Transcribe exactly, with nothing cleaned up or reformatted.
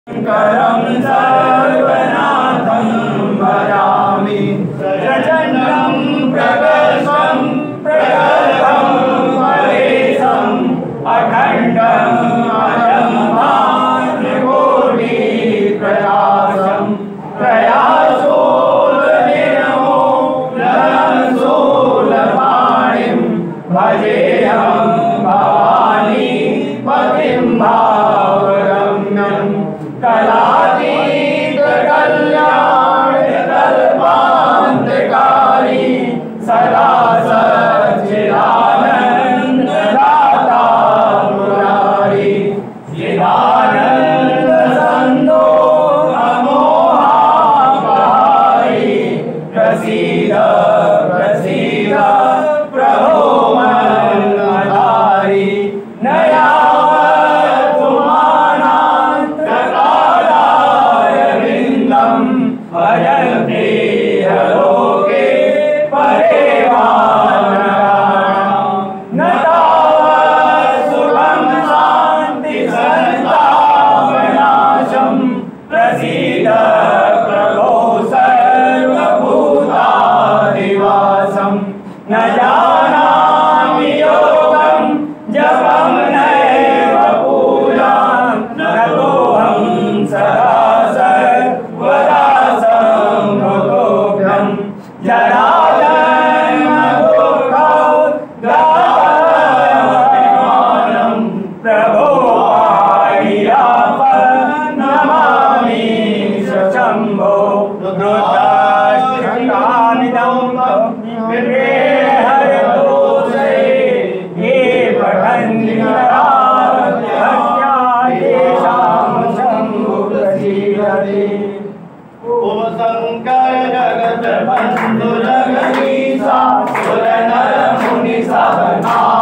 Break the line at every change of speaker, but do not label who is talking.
करं सर्वनाथं भजामि प्रचण्डं प्रकर्षं प्रगल्भं परेशम् अखण्डं अजं भानुकोटिप्रकाशं त्रयाशूलनिर्मो लसंशूलपाणिं भजेऽहं भवानी पतिं भावगम्यं कलातीत कल्याण कल्पान्तकारी सदा सच्चिदानन्द दाता मुरारी चिदानन्द सन्दो अमोहापहारी प्रसीद प्रसीद प्रभो मन्मथारी नया भजन्ते लोके परेवानराणां न तावत् सुखं शान्ति सन्तापनाशं प्रसीद प्रभो सर्वभूताधिवासं न जानामि योगं जपं नैव पूजां नतोऽहं सदा सर्वदा जराजन्मदुःखदायकं प्रभो नमामि शम्भो रुद्राष्टकामिदं हरतोषे ये पठन्ति तेषां शम्भो प्रसीदते। ओ शंकर जगत बंधु जगदीशा सुर नर मुनि सब नाम